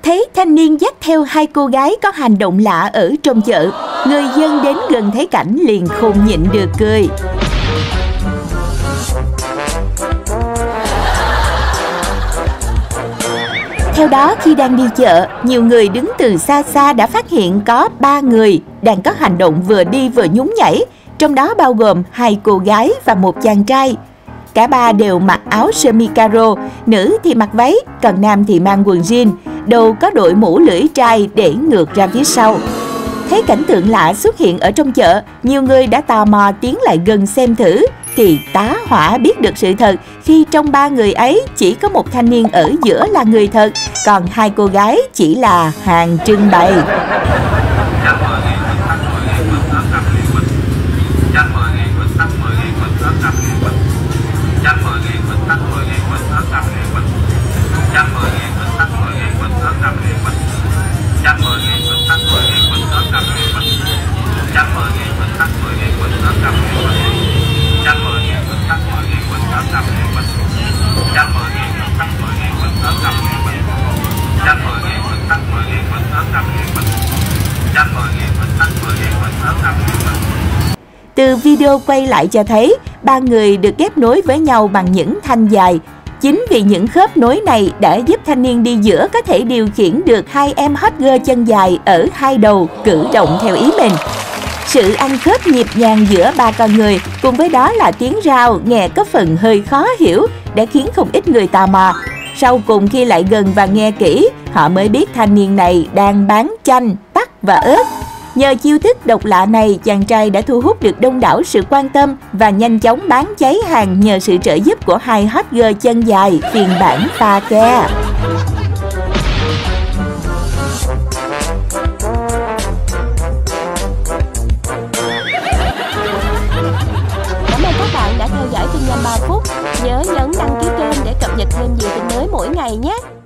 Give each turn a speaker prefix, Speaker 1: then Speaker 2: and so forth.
Speaker 1: Thấy thanh niên dắt theo hai cô gái có hành động lạ ở trong chợ, người dân đến gần thấy cảnh liền không nhịn được cười. Theo đó, khi đang đi chợ, nhiều người đứng từ xa xa đã phát hiện có 3 người đang có hành động vừa đi vừa nhún nhảy, trong đó bao gồm 2 cô gái và 1 chàng trai. Cả ba đều mặc áo sơ mi caro, nữ thì mặc váy, còn nam thì mang quần jean, đầu có đội mũ lưỡi trai để ngược ra phía sau. Thấy cảnh tượng lạ xuất hiện ở trong chợ, nhiều người đã tò mò tiến lại gần xem thử, thì tá hỏa biết được sự thật khi trong 3 người ấy chỉ có một thanh niên ở giữa là người thật, còn 2 cô gái chỉ là hàng trưng bày. Từ video quay lại cho thấy 3 người được ghép nối với nhau bằng những thanh dài. Chính vì những khớp nối này đã giúp thanh niên đi giữa có thể điều khiển được 2 em hot girl chân dài ở 2 đầu cử động theo ý mình. Sự ăn khớp nhịp nhàng giữa 3 con người cùng với đó là tiếng rao nghe có phần hơi khó hiểu đã khiến không ít người tò mò. Sau cùng khi lại gần và nghe kỹ, họ mới biết thanh niên này đang bán chanh, tắc và ớt. Nhờ chiêu thức độc lạ này, chàng trai đã thu hút được đông đảo sự quan tâm và nhanh chóng bán cháy hàng nhờ sự trợ giúp của 2 hot girl chân dài phiên bản pha ke.
Speaker 2: Cảm ơn các bạn đã theo dõi tin nhanh 3 phút. Nhớ nhấn đăng ký kênh để cập nhật thêm nhiều tin mới mỗi ngày nhé.